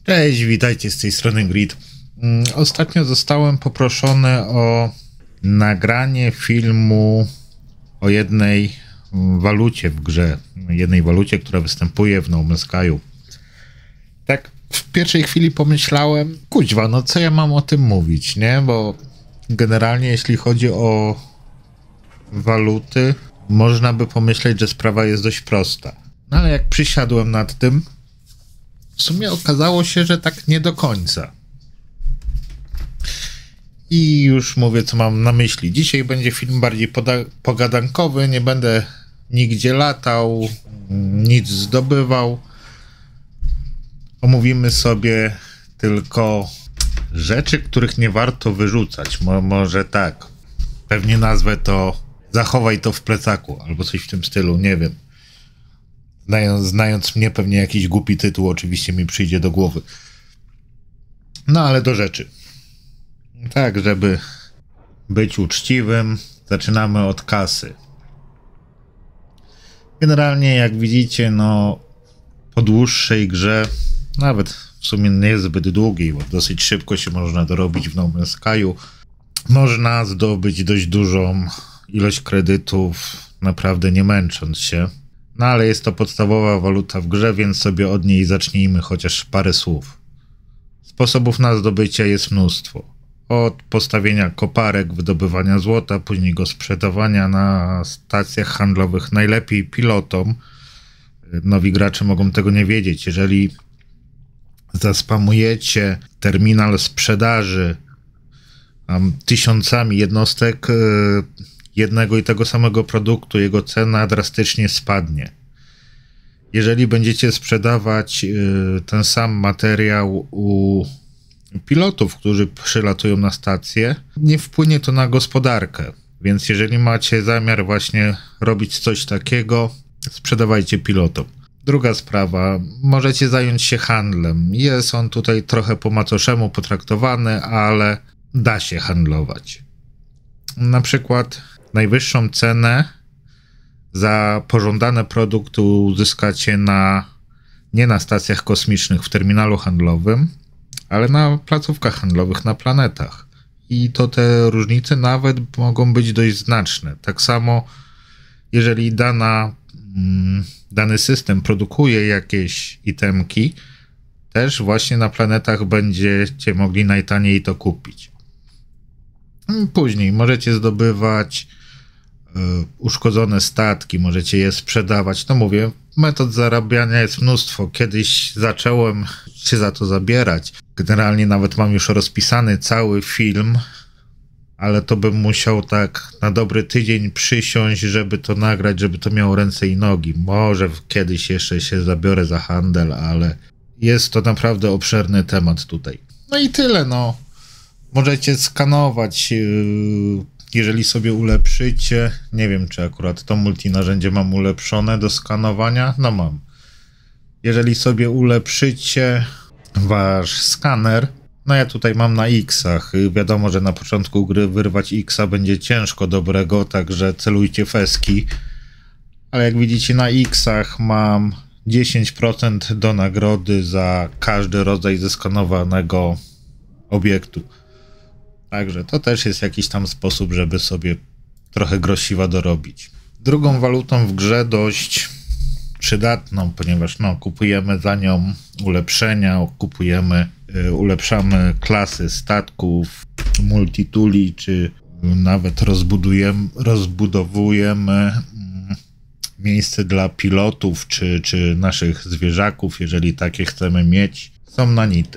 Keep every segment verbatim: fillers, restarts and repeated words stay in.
Cześć, witajcie z tej strony Grid. Ostatnio zostałem poproszony o nagranie filmu o jednej walucie w grze, jednej walucie, która występuje w No Man's Sky'u. Tak w pierwszej chwili pomyślałem, kuźwa, no co ja mam o tym mówić, nie? Bo generalnie jeśli chodzi o waluty, można by pomyśleć, że sprawa jest dość prosta. No ale jak przysiadłem nad tym, w sumie okazało się, że tak nie do końca. I już mówię, co mam na myśli. Dzisiaj będzie film bardziej pogadankowy, nie będę nigdzie latał, nic zdobywał. Omówimy sobie tylko rzeczy, których nie warto wyrzucać. Mo może tak. Pewnie nazwę to zachowaj to w plecaku, albo coś w tym stylu, nie wiem. Znając, znając mnie, pewnie jakiś głupi tytuł oczywiście mi przyjdzie do głowy. No ale do rzeczy. Tak, żeby być uczciwym, zaczynamy od kasy. Generalnie, jak widzicie, no po dłuższej grze, nawet w sumie nie zbyt długiej, bo dosyć szybko się można dorobić w No Man's Sky'u, można zdobyć dość dużą ilość kredytów, naprawdę nie męcząc się. No ale jest to podstawowa waluta w grze, więc sobie od niej zacznijmy chociaż parę słów. Sposobów na zdobycie jest mnóstwo. Od postawienia koparek, wydobywania złota, później go sprzedawania na stacjach handlowych, najlepiej pilotom. Nowi gracze mogą tego nie wiedzieć. Jeżeli zaspamujecie terminal sprzedaży um, tysiącami jednostek yy, jednego i tego samego produktu, jego cena drastycznie spadnie. Jeżeli będziecie sprzedawać y, ten sam materiał u pilotów, którzy przylatują na stację, nie wpłynie to na gospodarkę. Więc jeżeli macie zamiar właśnie robić coś takiego, sprzedawajcie pilotom. Druga sprawa, możecie zająć się handlem. Jest on tutaj trochę po macoszemu potraktowany, ale da się handlować. Na przykład najwyższą cenę za pożądane produkty uzyskacie na, nie na stacjach kosmicznych w terminalu handlowym, ale na placówkach handlowych na planetach. I to te różnice nawet mogą być dość znaczne. Tak samo jeżeli dana, dany system produkuje jakieś itemki, też właśnie na planetach będziecie mogli najtaniej to kupić. Później możecie zdobywać y, uszkodzone statki, możecie je sprzedawać. No mówię, metod zarabiania jest mnóstwo. Kiedyś zacząłem się za to zabierać. Generalnie nawet mam już rozpisany cały film, ale to bym musiał tak na dobry tydzień przysiąść, żeby to nagrać, żeby to miało ręce i nogi. Może kiedyś jeszcze się zabiorę za handel, ale jest to naprawdę obszerny temat tutaj. No i tyle, no. Możecie skanować, jeżeli sobie ulepszycie, nie wiem czy akurat to multinarzędzie mam ulepszone do skanowania, no mam. Jeżeli sobie ulepszycie wasz skaner, no ja tutaj mam na X-ach, wiadomo, że na początku gry wyrwać X-a będzie ciężko dobrego, także celujcie feski, ale jak widzicie na X-ach mam dziesięć procent do nagrody za każdy rodzaj zeskanowanego obiektu. Także to też jest jakiś tam sposób, żeby sobie trochę grosiwa dorobić. Drugą walutą w grze dość przydatną, ponieważ no, kupujemy za nią ulepszenia, kupujemy, y, ulepszamy klasy statków, multituli, czy nawet rozbudujemy, rozbudowujemy y, miejsce dla pilotów, czy, czy naszych zwierzaków, jeżeli takie chcemy mieć. Są nanity.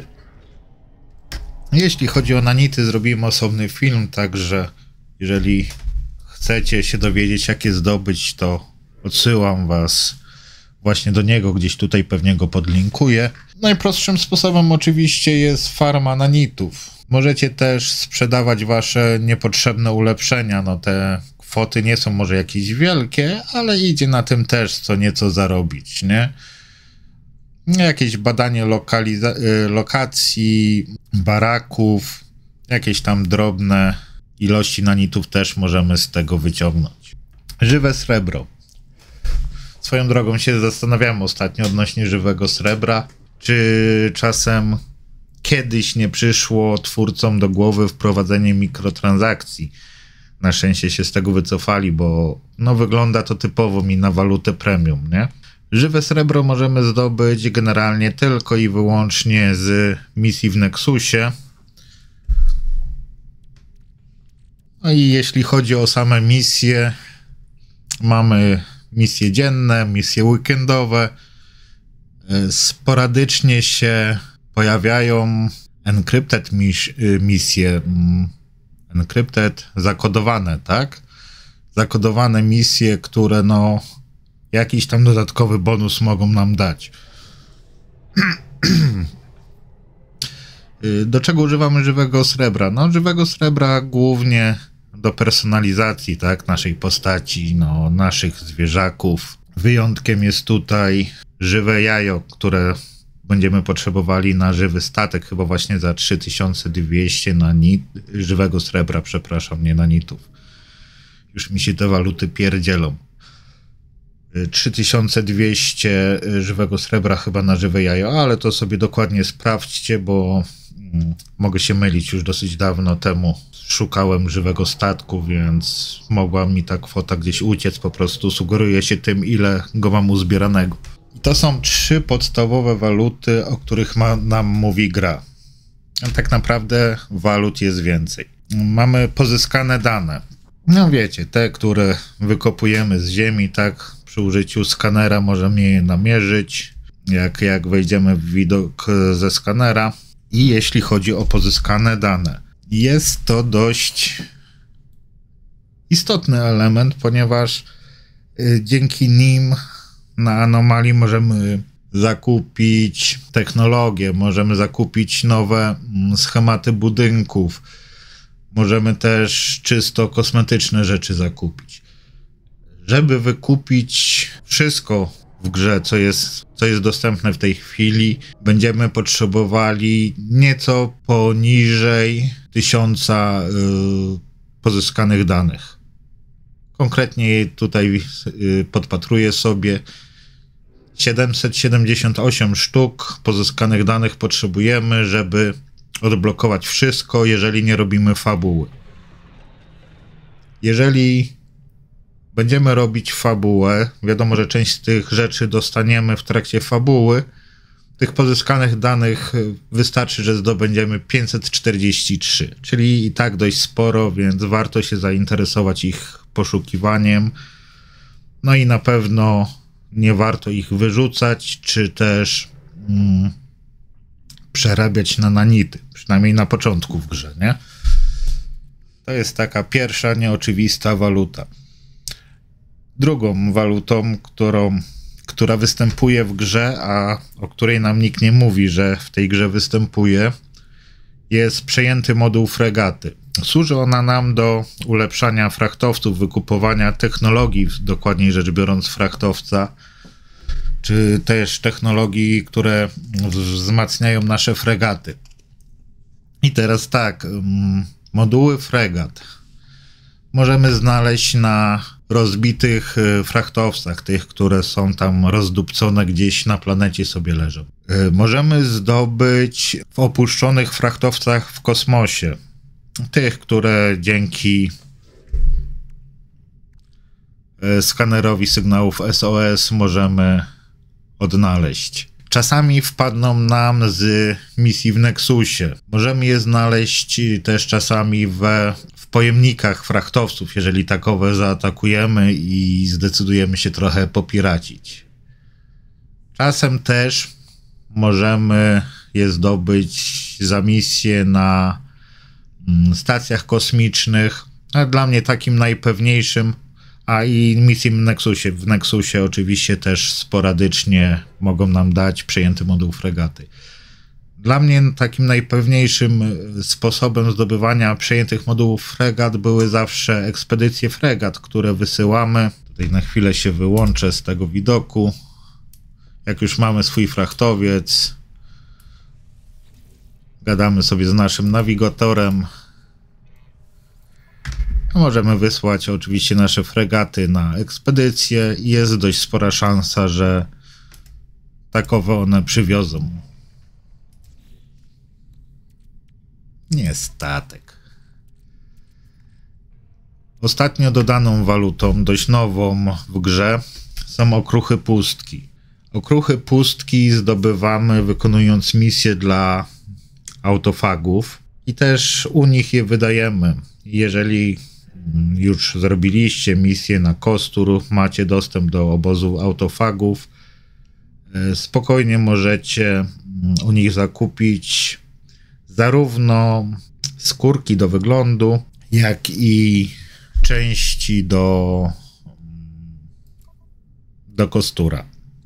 Jeśli chodzi o nanity, zrobimy osobny film, także jeżeli chcecie się dowiedzieć, jak je zdobyć, to odsyłam was właśnie do niego, gdzieś tutaj pewnie go podlinkuję. Najprostszym sposobem oczywiście jest farma nanitów. Możecie też sprzedawać wasze niepotrzebne ulepszenia, no te kwoty nie są może jakieś wielkie, ale idzie na tym też co nieco zarobić, nie? Jakieś badanie lokacji, baraków, jakieś tam drobne ilości nanitów też możemy z tego wyciągnąć. Żywe srebro. Swoją drogą się zastanawiałem ostatnio odnośnie żywego srebra, Czy czasem kiedyś nie przyszło twórcom do głowy wprowadzenie mikrotransakcji? Na szczęście się z tego wycofali, bo no wygląda to typowo mi na walutę premium, nie? Żywe srebro możemy zdobyć generalnie tylko i wyłącznie z misji w Nexusie. No i jeśli chodzi o same misje, mamy misje dzienne, misje weekendowe. Sporadycznie się pojawiają encrypted mis- misje, encrypted, zakodowane, tak? Zakodowane misje, które no jakiś tam dodatkowy bonus mogą nam dać. Do czego używamy żywego srebra? No żywego srebra głównie do personalizacji, tak? Naszej postaci, no naszych zwierzaków. Wyjątkiem jest tutaj żywe jajo, które będziemy potrzebowali na żywy statek, chyba właśnie za trzy tysiące dwieście na nit, żywego srebra, przepraszam, nie na nitów. Już mi się te waluty pierdzielą. trzy tysiące dwieście żywego srebra chyba na żywe jajo, ale to sobie dokładnie sprawdźcie, bo mm, mogę się mylić, już dosyć dawno temu szukałem żywego statku, więc mogła mi ta kwota gdzieś uciec, po prostu sugeruję się tym, ile go mam uzbieranego. I to są trzy podstawowe waluty, o których ma, nam mówi gra. A tak naprawdę walut jest więcej. Mamy pozyskane dane. No wiecie, te, które wykopujemy z ziemi, tak, przy użyciu skanera możemy je namierzyć, jak, jak wejdziemy w widok ze skanera. I jeśli chodzi o pozyskane dane, jest to dość istotny element, ponieważ y, dzięki nim na anomalii możemy zakupić technologię, możemy zakupić nowe schematy budynków, możemy też czysto kosmetyczne rzeczy zakupić. Żeby wykupić wszystko w grze, co jest, co jest dostępne w tej chwili, będziemy potrzebowali nieco poniżej tysiąca yy, pozyskanych danych. Konkretnie tutaj yy, podpatruję sobie siedemset siedemdziesiąt osiem sztuk pozyskanych danych potrzebujemy, żeby odblokować wszystko, jeżeli nie robimy fabuły. Jeżeli będziemy robić fabułę, wiadomo, że część z tych rzeczy dostaniemy w trakcie fabuły, tych pozyskanych danych wystarczy, że zdobędziemy pięćset czterdzieści trzy, czyli i tak dość sporo, więc warto się zainteresować ich poszukiwaniem. No i na pewno nie warto ich wyrzucać, czy też mm, przerabiać na nanity, przynajmniej na początku w grze, nie? To jest taka pierwsza nieoczywista waluta. Drugą walutą, którą, która występuje w grze, a o której nam nikt nie mówi, że w tej grze występuje, jest przejęty moduł fregaty. Służy ona nam do ulepszania frachtowców, wykupowania technologii, dokładniej rzecz biorąc frachtowca, czy też technologii, które wzmacniają nasze fregaty. I teraz tak, moduły fregat możemy znaleźć na rozbitych frachtowcach, tych, które są tam rozdupcone gdzieś na planecie sobie leżą. Możemy zdobyć w opuszczonych frachtowcach w kosmosie, tych, które dzięki skanerowi sygnałów S O S możemy odnaleźć. Czasami wpadną nam z misji w Nexusie. Możemy je znaleźć też czasami we, w pojemnikach frachtowców, jeżeli takowe zaatakujemy i zdecydujemy się trochę popiracić. Czasem też możemy je zdobyć za misję na stacjach kosmicznych. A dla mnie takim najpewniejszym, a i misji w Nexusie. W Nexusie oczywiście też sporadycznie mogą nam dać przejęty moduł fregaty. Dla mnie takim najpewniejszym sposobem zdobywania przejętych modułów fregat były zawsze ekspedycje fregat, które wysyłamy. Tutaj na chwilę się wyłączę z tego widoku. Jak już mamy swój frachtowiec, gadamy sobie z naszym nawigatorem. Możemy wysłać oczywiście nasze fregaty na ekspedycję i jest dość spora szansa, że takowe one przywiozą. Nie statek. Ostatnio dodaną walutą, dość nową w grze, są okruchy pustki. Okruchy pustki zdobywamy wykonując misje dla autofagów i też u nich je wydajemy. Jeżeli już zrobiliście misję na kostur, macie dostęp do obozu autofagów, spokojnie możecie u nich zakupić zarówno skórki do wyglądu, jak i części do, do kostura.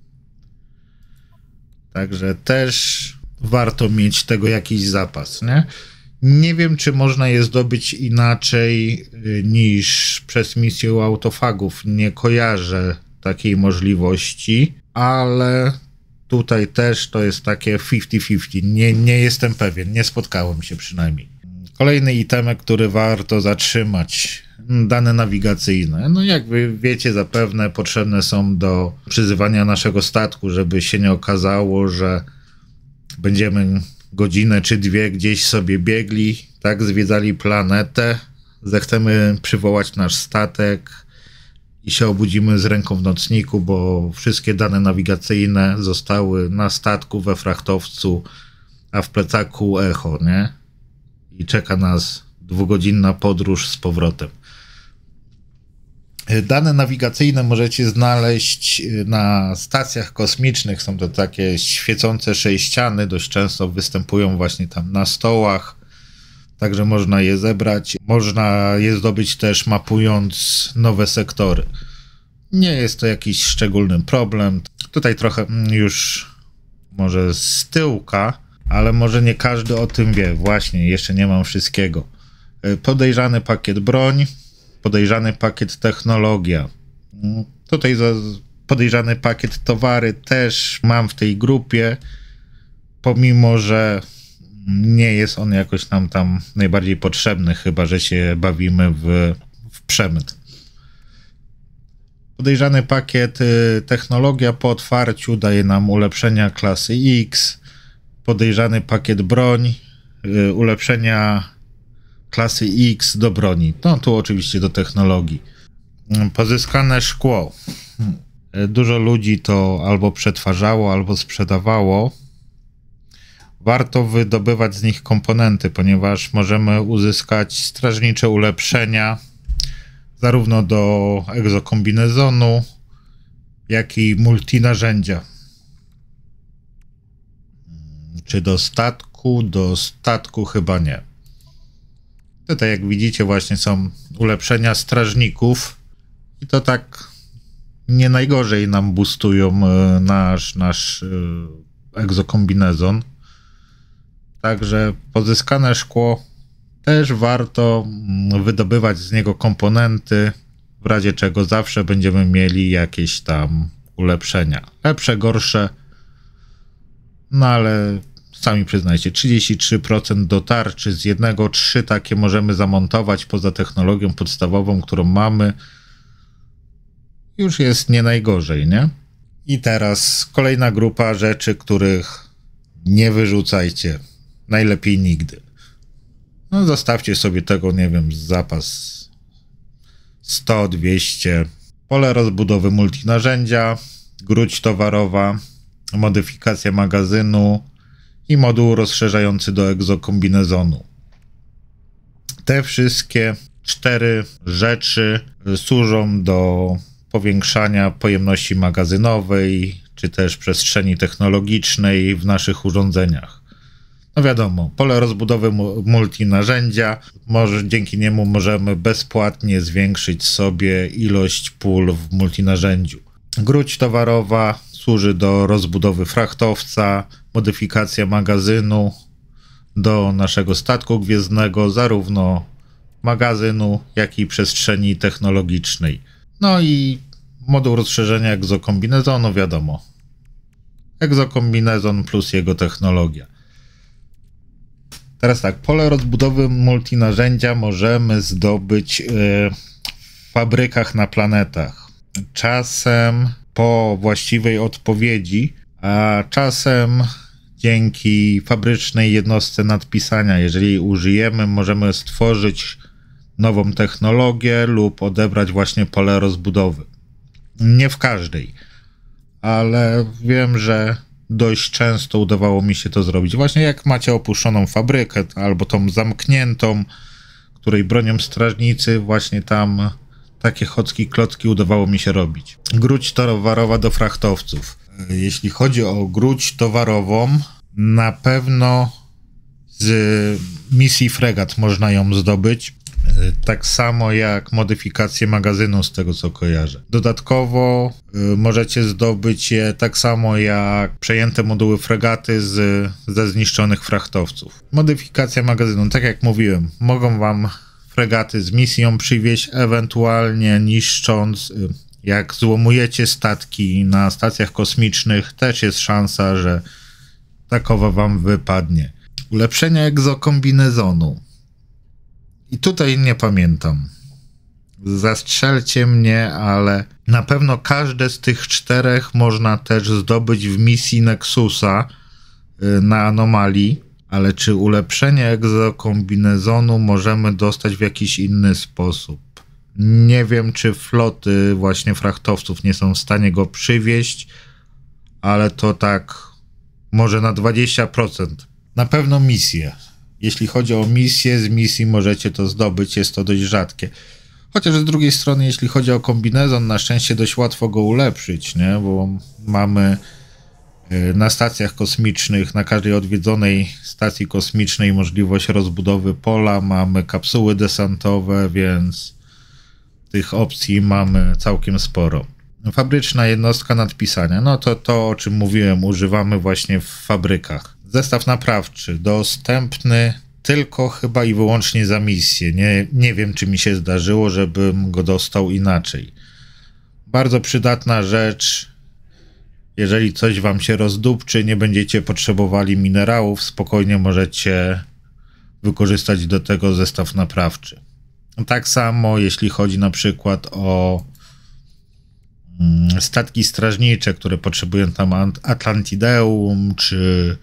Także też warto mieć tego jakiś zapas, nie? Nie wiem, czy można je zdobyć inaczej niż przez misję u autofagów. Nie kojarzę takiej możliwości, ale tutaj też to jest takie fifty fifty. Nie, nie jestem pewien, nie spotkałem się przynajmniej. Kolejny itemek, który warto zatrzymać. Dane nawigacyjne. No jak wy wiecie zapewne, potrzebne są do przyzywania naszego statku, żeby się nie okazało, że będziemy godzinę czy dwie gdzieś sobie biegli, tak, zwiedzali planetę, zechcemy przywołać nasz statek i się obudzimy z ręką w nocniku, bo wszystkie dane nawigacyjne zostały na statku, we frachtowcu, a w plecaku echo, nie? I czeka nas dwugodzinna podróż z powrotem. Dane nawigacyjne możecie znaleźć na stacjach kosmicznych. Są to takie świecące sześciany, dość często występują właśnie tam na stołach, także można je zebrać. Można je zdobyć też mapując nowe sektory. Nie jest to jakiś szczególny problem. Tutaj trochę już może z tyłka, ale może nie każdy o tym wie. Właśnie, jeszcze nie mam wszystkiego. Podejrzany pakiet broń. Podejrzany pakiet technologia. Tutaj podejrzany pakiet towary też mam w tej grupie, pomimo że nie jest on jakoś nam tam najbardziej potrzebny, chyba że się bawimy w, w przemyt. Podejrzany pakiet technologia po otwarciu daje nam ulepszenia klasy X. Podejrzany pakiet broń, ulepszenia klasy X do broni. No tu oczywiście do technologii. Pozyskane szkło. Dużo ludzi to albo przetwarzało, albo sprzedawało. Warto wydobywać z nich komponenty, ponieważ możemy uzyskać strażnicze ulepszenia zarówno do egzokombinezonu, jak i multinarzędzia. Czy do statku? Do statku chyba nie. Tutaj jak widzicie właśnie są ulepszenia strażników i to tak nie najgorzej nam boostują nasz, nasz egzokombinezon. Także pozyskane szkło też warto wydobywać z niego komponenty, w razie czego zawsze będziemy mieli jakieś tam ulepszenia. Lepsze, gorsze, no ale sami przyznajcie, trzydzieści trzy procent do tarczy z jednego, trzy takie możemy zamontować poza technologią podstawową, którą mamy. Już jest nie najgorzej, nie? I teraz kolejna grupa rzeczy, których nie wyrzucajcie. Najlepiej nigdy. No zostawcie sobie tego, nie wiem, zapas sto dwieście. Pole rozbudowy multinarzędzia, gruź towarowa, modyfikacja magazynu i moduł rozszerzający do egzokombinezonu. Te wszystkie cztery rzeczy służą do powiększania pojemności magazynowej, czy też przestrzeni technologicznej w naszych urządzeniach. No wiadomo, pole rozbudowy multinarzędzia, może, dzięki niemu możemy bezpłatnie zwiększyć sobie ilość pól w multinarzędziu. Gruź towarowa służy do rozbudowy frachtowca, modyfikacja magazynu do naszego statku gwiezdnego, zarówno magazynu, jak i przestrzeni technologicznej. No i moduł rozszerzenia egzokombinezonu, wiadomo. Egzokombinezon plus jego technologia. Teraz tak, pole rozbudowy multinarzędzia możemy zdobyć w fabrykach na planetach. Czasem po właściwej odpowiedzi, a czasem dzięki fabrycznej jednostce nadpisania. Jeżeli jej użyjemy, możemy stworzyć nową technologię lub odebrać właśnie pole rozbudowy. Nie w każdej, ale wiem, że dość często udawało mi się to zrobić. Właśnie jak macie opuszczoną fabrykę albo tą zamkniętą, której bronią strażnicy, właśnie tam takie chocki klocki udawało mi się robić. Gruć towarowa do frachtowców. Jeśli chodzi o gruć towarową, na pewno z misji fregat można ją zdobyć. Tak samo jak modyfikację magazynu, z tego co kojarzę. Dodatkowo y, możecie zdobyć je tak samo jak przejęte moduły fregaty z, ze zniszczonych frachtowców. Modyfikacja magazynu, tak jak mówiłem, mogą wam fregaty z misją przywieźć, ewentualnie niszcząc, y, jak złomujecie statki na stacjach kosmicznych, też jest szansa, że takowa wam wypadnie. Ulepszenie egzokombinezonu. I tutaj nie pamiętam. Zastrzelcie mnie, ale na pewno każde z tych czterech można też zdobyć w misji Nexusa na anomalii, ale czy ulepszenie egzokombinezonu możemy dostać w jakiś inny sposób? Nie wiem, czy floty właśnie frachtowców nie są w stanie go przywieźć, ale to tak może na dwadzieścia procent. Na pewno misje. Jeśli chodzi o misję, z misji możecie to zdobyć, jest to dość rzadkie. Chociaż z drugiej strony, jeśli chodzi o kombinezon, na szczęście dość łatwo go ulepszyć, nie? Bo mamy na stacjach kosmicznych, na każdej odwiedzonej stacji kosmicznej możliwość rozbudowy pola, mamy kapsuły desantowe, więc tych opcji mamy całkiem sporo. Fabryczna jednostka nadpisania, no to to, o czym mówiłem, używamy właśnie w fabrykach. Zestaw naprawczy, dostępny tylko chyba i wyłącznie za misję. Nie, nie wiem, czy mi się zdarzyło, żebym go dostał inaczej. Bardzo przydatna rzecz. Jeżeli coś wam się rozdupczy, nie będziecie potrzebowali minerałów, spokojnie możecie wykorzystać do tego zestaw naprawczy. Tak samo jeśli chodzi na przykład o statki strażnicze, które potrzebują tam Atlantideum, czy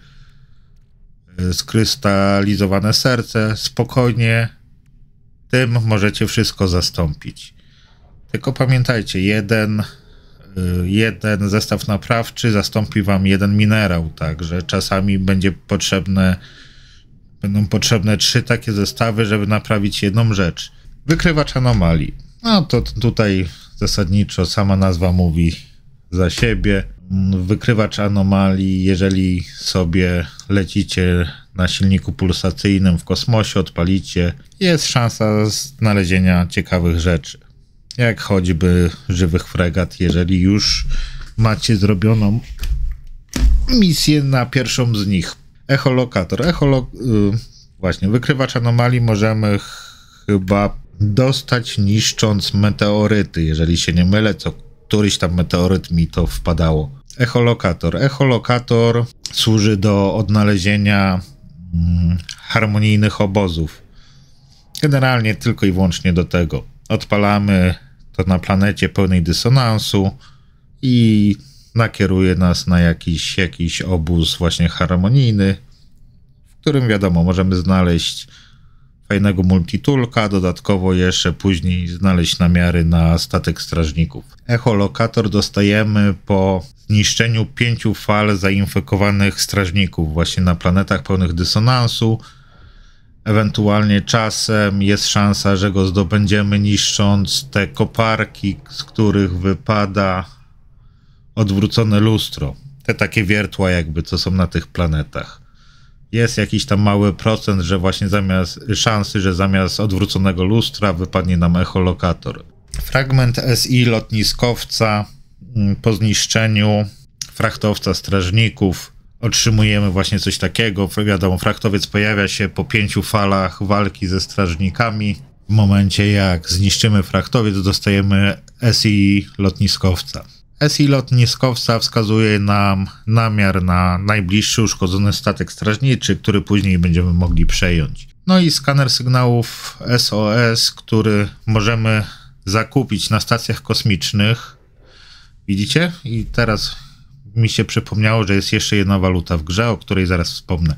skrystalizowane serce, spokojnie tym możecie wszystko zastąpić. Tylko pamiętajcie, jeden, jeden zestaw naprawczy zastąpi wam jeden minerał, także czasami będzie potrzebne, będą potrzebne trzy takie zestawy, żeby naprawić jedną rzecz. Wykrywacz anomalii. No to tutaj zasadniczo sama nazwa mówi za siebie. Wykrywacz anomalii, jeżeli sobie lecicie na silniku pulsacyjnym w kosmosie, odpalicie, jest szansa znalezienia ciekawych rzeczy. Jak choćby żywych fregat, jeżeli już macie zrobioną misję na pierwszą z nich. Echolokator. Echolo... Yy, właśnie, wykrywacz anomalii możemy chyba dostać niszcząc meteoryty, jeżeli się nie mylę, co któryś tam meteoryt mi to wpadało. Echolokator. Echolokator służy do odnalezienia mm, harmonijnych obozów. Generalnie tylko i wyłącznie do tego. Odpalamy to na planecie pełnej dysonansu i nakieruje nas na jakiś, jakiś obóz właśnie harmonijny, w którym wiadomo, możemy znaleźć fajnego multitoolka, dodatkowo jeszcze później znaleźć namiary na statek strażników. Echolokator dostajemy po zniszczeniu pięciu fal zainfekowanych strażników właśnie na planetach pełnych dysonansu. Ewentualnie czasem jest szansa, że go zdobędziemy niszcząc te koparki, z których wypada odwrócone lustro. Te takie wiertła jakby, co są na tych planetach. Jest jakiś tam mały procent, że właśnie zamiast szansy, że zamiast odwróconego lustra wypadnie nam echolokator. Fragment S I lotniskowca po zniszczeniu frachtowca strażników otrzymujemy właśnie coś takiego. Wiadomo, frachtowiec pojawia się po pięciu falach walki ze strażnikami. W momencie jak zniszczymy frachtowiec, dostajemy S I lotniskowca. S I lotniskowca wskazuje nam namiar na najbliższy uszkodzony statek strażniczy, który później będziemy mogli przejąć. No i skaner sygnałów S O S, który możemy zakupić na stacjach kosmicznych. Widzicie? I teraz mi się przypomniało, że jest jeszcze jedna waluta w grze, o której zaraz wspomnę.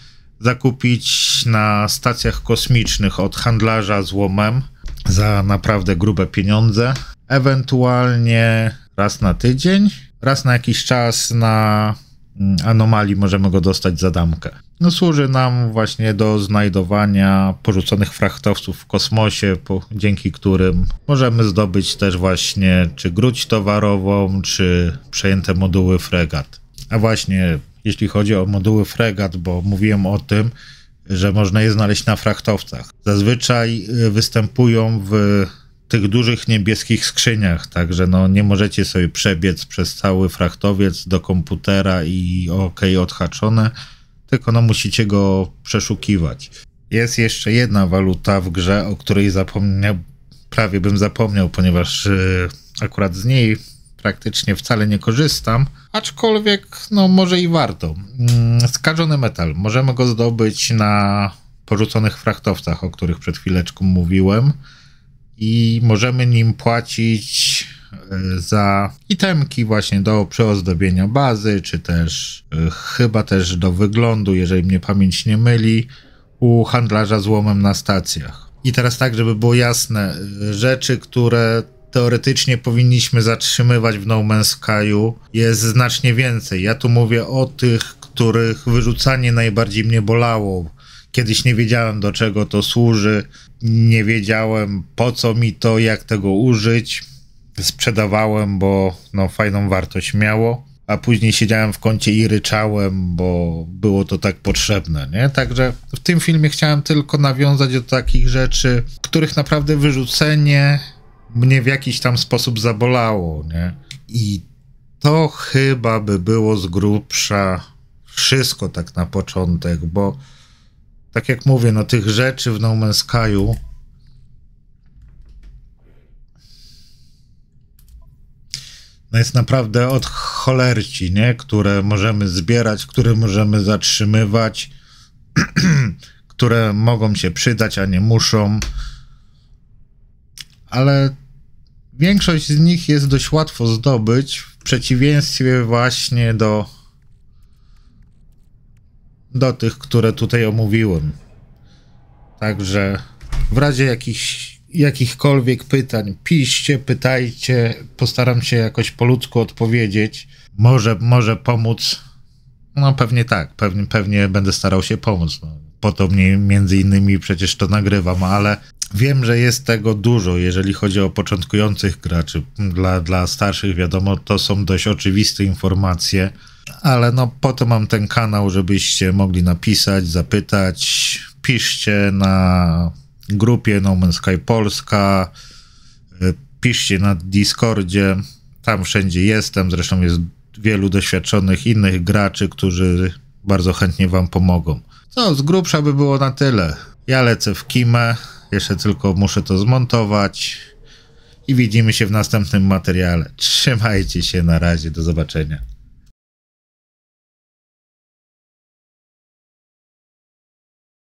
Zakupić na stacjach kosmicznych od handlarza złomem za naprawdę grube pieniądze. Ewentualnie raz na tydzień, raz na jakiś czas na anomalii możemy go dostać za damkę. No, służy nam właśnie do znajdowania porzuconych frachtowców w kosmosie, po, dzięki którym możemy zdobyć też właśnie czy gruć towarową, czy przejęte moduły fregat. A właśnie, jeśli chodzi o moduły fregat, bo mówiłem o tym, że można je znaleźć na frachtowcach. Zazwyczaj występują w tych dużych niebieskich skrzyniach, także no nie możecie sobie przebiec przez cały frachtowiec do komputera i ok, odhaczone, tylko no musicie go przeszukiwać. Jest jeszcze jedna waluta w grze, o której zapomniał, prawie bym zapomniał, ponieważ yy, akurat z niej praktycznie wcale nie korzystam, aczkolwiek no może i warto. Yy, skażony metal. Możemy go zdobyć na porzuconych frachtowcach, o których przed chwileczką mówiłem. I możemy nim płacić za itemki właśnie do przyozdobienia bazy, czy też chyba też do wyglądu, jeżeli mnie pamięć nie myli, u handlarza złomem na stacjach. I teraz tak, żeby było jasne, rzeczy, które teoretycznie powinniśmy zatrzymywać w No Man's Sky'u, jest znacznie więcej. Ja tu mówię o tych, których wyrzucanie najbardziej mnie bolało. Kiedyś nie wiedziałem, do czego to służy, nie wiedziałem, po co mi to, jak tego użyć. Sprzedawałem, bo no, fajną wartość miało, a później siedziałem w kącie i ryczałem, bo było to tak potrzebne, nie? Także w tym filmie chciałem tylko nawiązać do takich rzeczy, których naprawdę wyrzucenie mnie w jakiś tam sposób zabolało, nie? I to chyba by było z grubsza wszystko tak na początek, bo tak jak mówię, no tych rzeczy w No Man's Sky'u no jest naprawdę od cholerci, nie? Które możemy zbierać, które możemy zatrzymywać, które mogą się przydać, a nie muszą. Ale większość z nich jest dość łatwo zdobyć, w przeciwieństwie właśnie do do tych, które tutaj omówiłem. Także w razie jakichś, jakichkolwiek pytań piszcie, pytajcie, postaram się jakoś po ludzku odpowiedzieć. Może, może pomóc, no pewnie tak, pewnie, pewnie będę starał się pomóc. No, po to mnie między innymi przecież to nagrywam, ale wiem, że jest tego dużo, jeżeli chodzi o początkujących graczy. Dla, dla starszych wiadomo, to są dość oczywiste informacje. Ale no po to mam ten kanał, żebyście mogli napisać, zapytać. Piszcie na grupie No Man's Sky Polska, piszcie na Discordzie, tam wszędzie jestem, zresztą jest wielu doświadczonych innych graczy, którzy bardzo chętnie wam pomogą. Co, z grubsza by było na tyle. Ja lecę w kimę, jeszcze tylko muszę to zmontować i widzimy się w następnym materiale. Trzymajcie się, na razie, do zobaczenia.